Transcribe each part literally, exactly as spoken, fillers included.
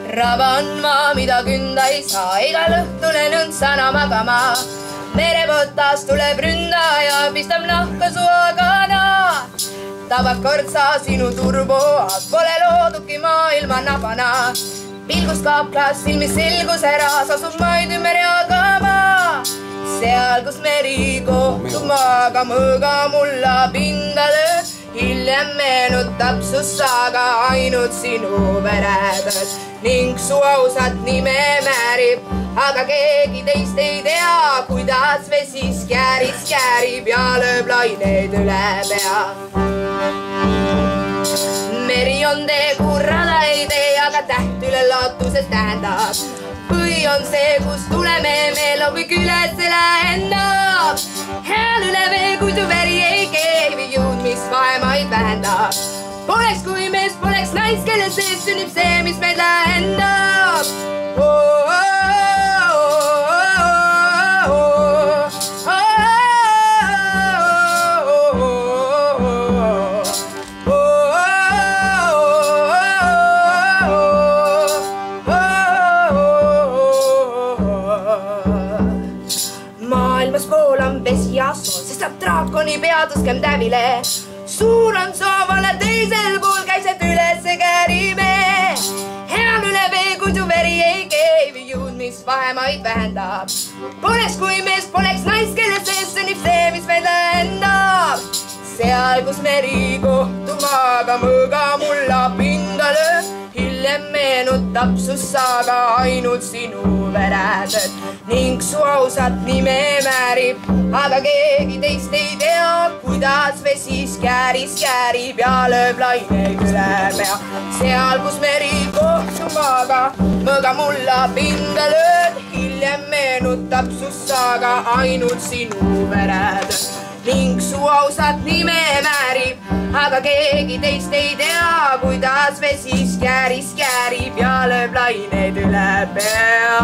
raban ma, mida künda ei saa, igal õhtul nõndsana magama. Merepotast tuleb ründaja, pistab nahka su agana. Tabab kord sa sinu turboad, pole loodudki maailma nabana. Pilgus kaaplas silmis selgus ära, asub maid ümber jagama. Seal, kus meri kohtub maaga, mõõga mulla pindale. Hiljem meenutab su saaga ainult sinu veretööd ning su ausat nime määrib, aga keegi teist ei tea, kuidas vesi skääris käärib ja lööb laineid üle pea. Meri on tee, kuhu rada ei tee, aga täht üle lootuses tähendab. Põhi on see, kus tuleme meil on kõik üles lähendab. Hääl üle vee, kui su veri ei keevi jõud, mis vaemaid vähendab. Poleks kui mees, poleks nais, kelle sees sünnib see, mis meid lähendab. Oh, oh, oh, oh, oh, maailmas pool on vesi ja sool, sest saab draakoni peaduskem tävile. Suur on soovale teisel pool, käised üles käärime. Hean üle vee, kui su veri ei keevi jõud, mis vahemaid vähendab. Poleks kui mees, poleks nais, kelle sees sünnib see, mis meid lähendab. Seal, kus meri kohtub maaga, mõõga mulla pindale. Hiljem meenutab su saaga ainult sinu veretööd ning su ausat nime määrib, aga keegi teist ei tea, kuidas vesi skääris käärib ja lööb laineid üle pea. Seal, kus meri kohtub maaga, mõõga mulla pindale. Hiljem meenutab su saaga ainult sinu veretööd ning su ausat nime määrib, aga keegi teist ei tea, kuidas vesi skääris käärib ja lööb laineid üle pea.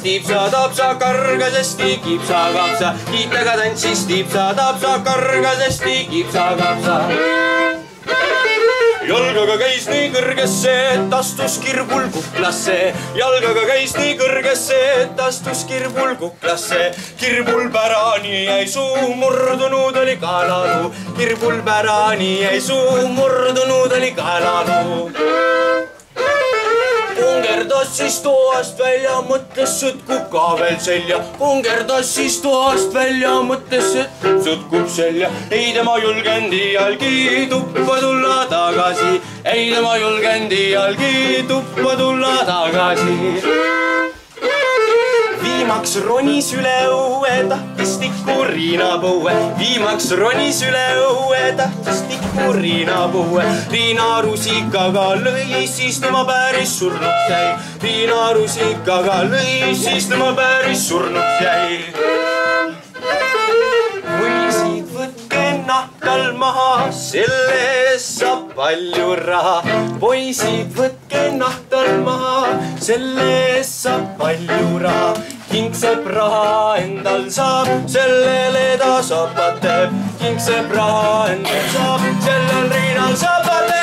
tipsa-tapsa kargasesti kipsa-kapsa, kiitega tantsis tipsa-tapsa kargasesti kipsa-kapsa. Jalgaga käis nii kõrgesse, et astus kirbul kuklasse. Jalgaga käis nii kõrgesse, et astus kirbul kuklasse. Kirbul pärani jäi suu, murdunud oli kaelalu. Kirbul pärani jäi suu, murdunud oli kaelalu. Kungerdas siis toast välja, mõtles sõtkub ka veel selja. Kungerdas siis toast välja, mõtles sõtkub selja. Ei tema julgenud iialgi tuppa tulla tagasi. Ei tema julgenud iialgi tuppa tulla tagasi. Viimaks ronis üle õue, tahtis tikku Riinapõue. Viimaks ronis üle õue, tahtis tikku Riinapõue. Riina rusikaga lõi, siis tema päris surnuks jäi. Riina rusikaga lõi, siis tema päris surnuks jäi. Poisid, võtke nahkal maha, selle eest saab palju raha. Poisid, võtke nahkal maha, selle eest saab palju raha. Kingseb raha endal saab, sellele ta sapad teeb. Kingseb raha endal saab, sellel Riinal sapad teeb.